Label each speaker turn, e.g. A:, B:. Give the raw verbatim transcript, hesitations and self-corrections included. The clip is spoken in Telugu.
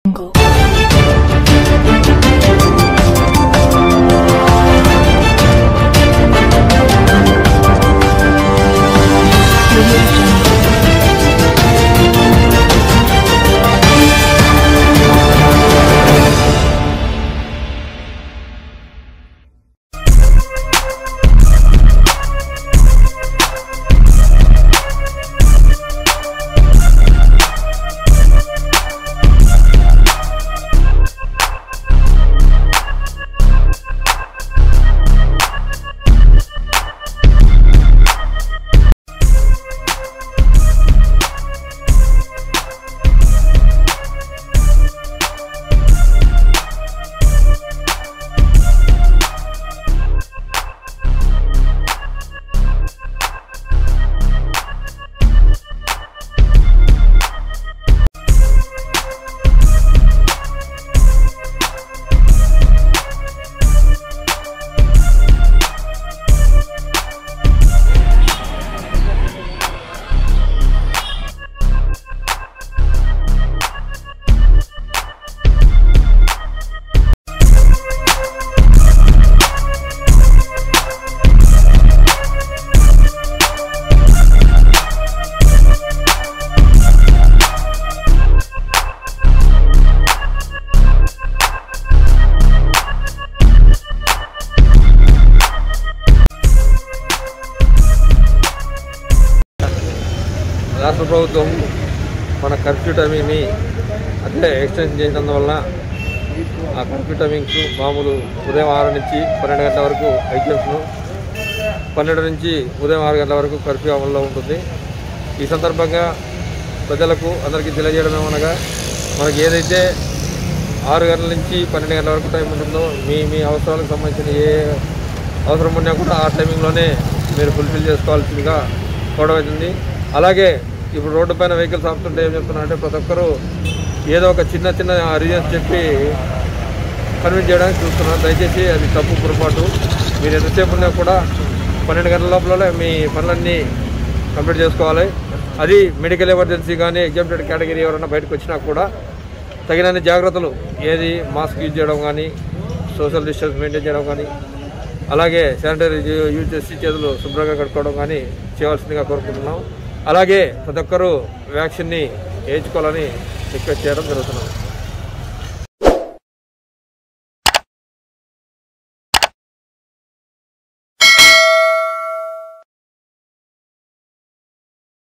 A: రాష్ట్ర ప్రభుత్వం మన కర్ఫ్యూ టైమింగ్ని అంటే ఎక్స్టెన్షన్ చేసినందువలన ఆ కర్ఫ్యూ టైమింగ్స్ మామూలు ఉదయం ఆరు నుంచి పన్నెండు గంటల వరకు ఎగ్జామ్స్ను పన్నెండు నుంచి ఉదయం ఆరు గంటల వరకు కర్ఫ్యూ అమల్లో ఉంటుంది. ఈ సందర్భంగా ప్రజలకు అందరికీ తెలియజేయడం ఏమనగా మనకి ఏదైతే ఆరు గంటల నుంచి పన్నెండు గంటల వరకు టైం ఉంటుందో మీ మీ అవసరాలకు సంబంధించిన ఏ అవసరం ఉన్నా కూడా ఆ టైమింగ్లోనే మీరు ఫుల్ఫిల్ చేసుకోవాల్సిందిగా కోరడమవుతుంది. అలాగే ఇప్పుడు రోడ్డు పైన వెహికల్స్ ఆపుతుంటే ఏం చెప్తున్నారంటే ప్రతి ఒక్కరూ ఏదో ఒక చిన్న చిన్న రీజన్స్ చెప్పి కన్విన్స్ చేయడానికి చూస్తున్నారు. దయచేసి అది తప్పు పొరపాటు. మీరు ఎంతసేపు ఉన్నా కూడా పన్నెండు గంటల లోపల మీ పనులన్నీ కంప్లీట్ చేసుకోవాలి. అది మెడికల్ ఎమర్జెన్సీ కానీ ఎగ్జామ్టెడ్ కేటగిరీ ఎవరైనా బయటకు వచ్చినా కూడా తగినన్ని జాగ్రత్తలు ఏది మాస్క్ యూజ్ చేయడం కానీ సోషల్ డిస్టెన్స్ మెయింటైన్ చేయడం కానీ అలాగే శానిటరీ యూజ్ చేసి చేతులు శుభ్రంగా కట్టుకోవడం కానీ చేయవలసిందిగా కోరుకుంటున్నాం. అలాగే ప్రతి ఒక్కరూ వ్యాక్సిన్ని వేయించుకోవాలని రిక్వెస్ట్ చేయడం జరుగుతున్నాం.